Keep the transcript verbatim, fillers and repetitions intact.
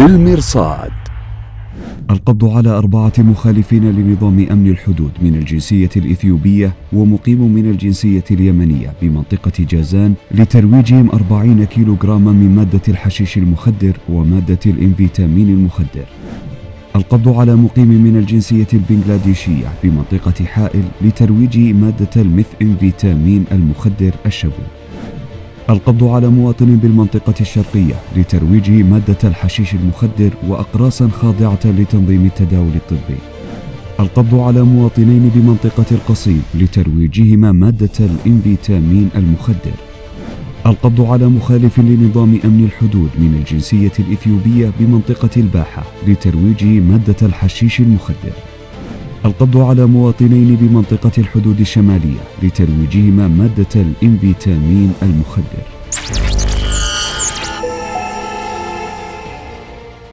بالمرصاد. القبض على أربعة مخالفين لنظام أمن الحدود من الجنسية الإثيوبية ومقيم من الجنسية اليمنية بمنطقة جازان لترويجهم أربعين كيلوغراما من مادة الحشيش المخدر ومادة الإنفيتامين المخدر. القبض على مقيم من الجنسية البنغلاديشية بمنطقة حائل لترويج مادة الميثامفيتامين المخدر الشابو. القبض على مواطن بالمنطقة الشرقية لترويج مادة الحشيش المخدر وأقراصا خاضعة لتنظيم التداول الطبي. القبض على مواطنين بمنطقة القصيم لترويجهما مادة الإنفيتامين المخدر. القبض على مخالف لنظام أمن الحدود من الجنسية الإثيوبية بمنطقة الباحة لترويج مادة الحشيش المخدر. القبض على مواطنين بمنطقة الحدود الشمالية لترويجهما مادة الإنفيتامين المخدر.